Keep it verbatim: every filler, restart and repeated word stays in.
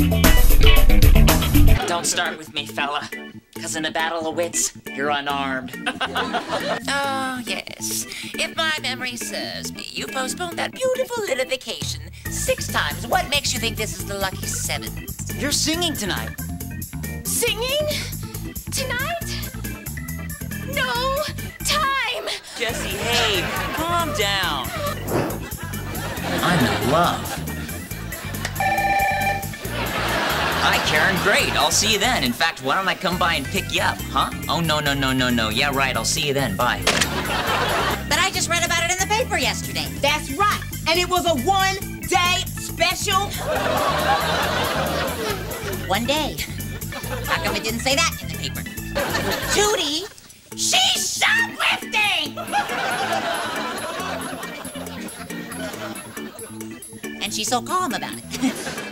Don't start with me, fella. Because in a battle of wits, you're unarmed. Oh, yes. If my memory serves me, you postponed that beautiful little vacation six times. What makes you think this is the lucky seventh? You're singing tonight. Singing? Tonight? No time! Jesse, hey, calm down. I'm in love. Hi, Karen. Great. I'll see you then. In fact, why don't I come by and pick you up, huh? Oh, no, no, no, no, no. Yeah, right. I'll see you then. Bye. But I just read about it in the paper yesterday. That's right. And it was a one-day special. One day. How come it didn't say that in the paper? Judy, she's shoplifting! And she's so calm about it.